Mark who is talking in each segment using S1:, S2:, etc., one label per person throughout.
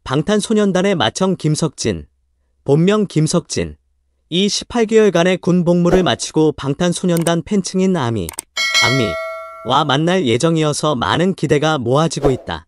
S1: 방탄소년단의 맏형 김석진, 본명 김석진. 이 18개월간의 군 복무를 마치고 방탄소년단 팬층인 악미와 만날 예정이어서 많은 기대가 모아지고 있다.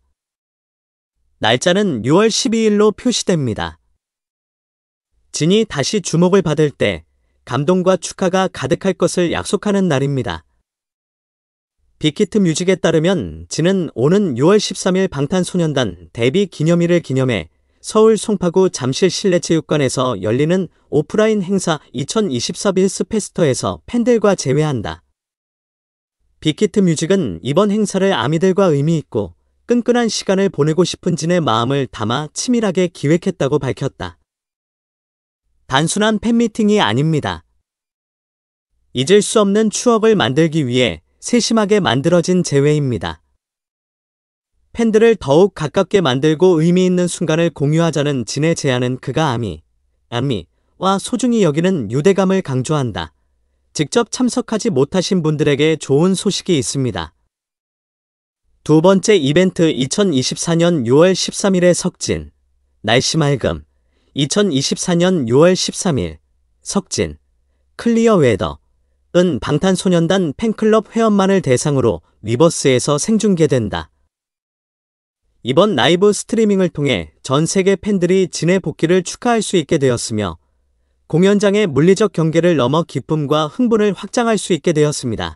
S1: 날짜는 6월 12일로 표시됩니다. 진이 다시 주목을 받을 때 감동과 축하가 가득할 것을 약속하는 날입니다. 빅히트 뮤직에 따르면 진은 오는 6월 13일 방탄소년단 데뷔 기념일을 기념해 서울 송파구 잠실 실내체육관에서 열리는 오프라인 행사 2024 빌스 페스터에서 팬들과 재회한다. 빅히트 뮤직은 이번 행사를 아미들과 의미있고 끈끈한 시간을 보내고 싶은 진의 마음을 담아 치밀하게 기획했다고 밝혔다. 단순한 팬미팅이 아닙니다. 잊을 수 없는 추억을 만들기 위해 세심하게 만들어진 재회입니다. 팬들을 더욱 가깝게 만들고 의미 있는 순간을 공유하자는 진의 제안은 그가 악미와 소중히 여기는 유대감을 강조한다. 직접 참석하지 못하신 분들에게 좋은 소식이 있습니다. 두 번째 이벤트 2024년 6월 13일에 석진, 날씨 맑음. 2024년 6월 13일, 석진, 클리어 웨더은 방탄소년단 팬클럽 회원만을 대상으로 위버스에서 생중계된다. 이번 라이브 스트리밍을 통해 전 세계 팬들이 진의 복귀를 축하할 수 있게 되었으며 공연장의 물리적 경계를 넘어 기쁨과 흥분을 확장할 수 있게 되었습니다.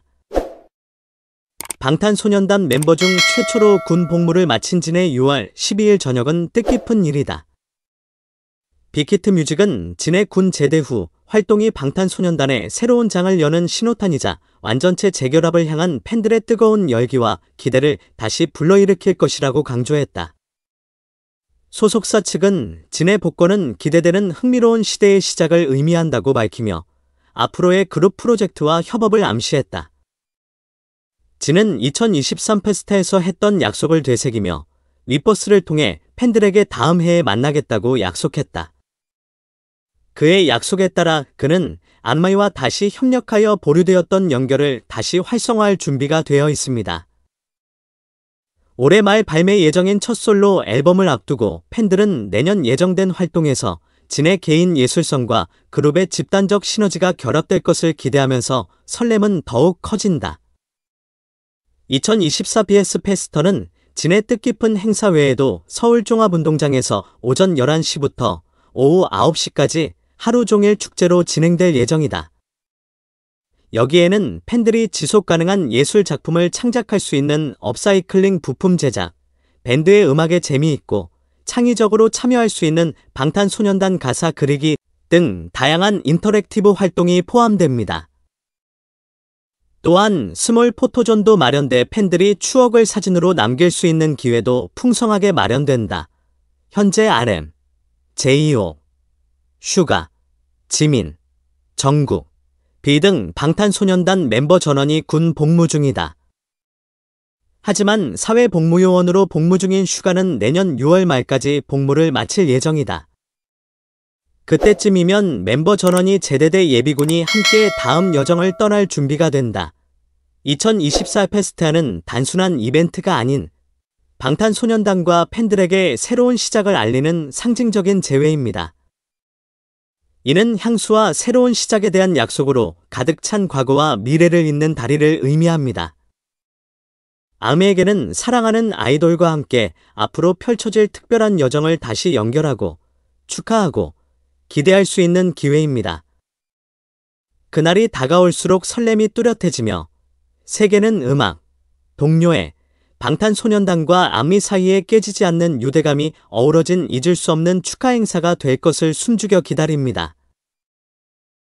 S1: 방탄소년단 멤버 중 최초로 군 복무를 마친 진의 6월 12일 저녁은 뜻깊은 일이다. 빅히트 뮤직은 진의 군 제대 후 활동이 방탄소년단의 새로운 장을 여는 신호탄이자 완전체 재결합을 향한 팬들의 뜨거운 열기와 기대를 다시 불러일으킬 것이라고 강조했다. 소속사 측은 진의 복권은 기대되는 흥미로운 시대의 시작을 의미한다고 밝히며 앞으로의 그룹 프로젝트와 협업을 암시했다. 진은 2023 페스타에서 했던 약속을 되새기며 위버스를 통해 팬들에게 다음 해에 만나겠다고 약속했다. 그의 약속에 따라 그는 악마이와 다시 협력하여 보류되었던 연결을 다시 활성화할 준비가 되어 있습니다. 올해 말 발매 예정인 첫 솔로 앨범을 앞두고 팬들은 내년 예정된 활동에서 진의 개인 예술성과 그룹의 집단적 시너지가 결합될 것을 기대하면서 설렘은 더욱 커진다. 2024 BS 페스터는 진의 뜻깊은 행사 외에도 서울종합운동장에서 오전 11시부터 오후 9시까지 하루 종일 축제로 진행될 예정이다. 여기에는 팬들이 지속 가능한 예술 작품을 창작할 수 있는 업사이클링 부품 제작, 밴드의 음악에 재미있고 창의적으로 참여할 수 있는 방탄소년단 가사 그리기 등 다양한 인터랙티브 활동이 포함됩니다. 또한 스몰 포토존도 마련돼 팬들이 추억을 사진으로 남길 수 있는 기회도 풍성하게 마련된다. 현재 RM, JO, 슈가, 지민, 정국, 비 등 방탄소년단 멤버 전원이 군 복무 중이다. 하지만 사회복무요원으로 복무 중인 슈가는 내년 6월 말까지 복무를 마칠 예정이다. 그때쯤이면 멤버 전원이 제대돼 예비군이 함께 다음 여정을 떠날 준비가 된다. 2024 페스타는 단순한 이벤트가 아닌 방탄소년단과 팬들에게 새로운 시작을 알리는 상징적인 재회입니다. 이는 향수와 새로운 시작에 대한 약속으로 가득 찬 과거와 미래를 잇는 다리를 의미합니다. 악미에게는 사랑하는 아이돌과 함께 앞으로 펼쳐질 특별한 여정을 다시 연결하고 축하하고 기대할 수 있는 기회입니다. 그날이 다가올수록 설렘이 뚜렷해지며 세계는 음악, 동료애, 방탄소년단과 악미 사이에 깨지지 않는 유대감이 어우러진 잊을 수 없는 축하 행사가 될 것을 숨죽여 기다립니다.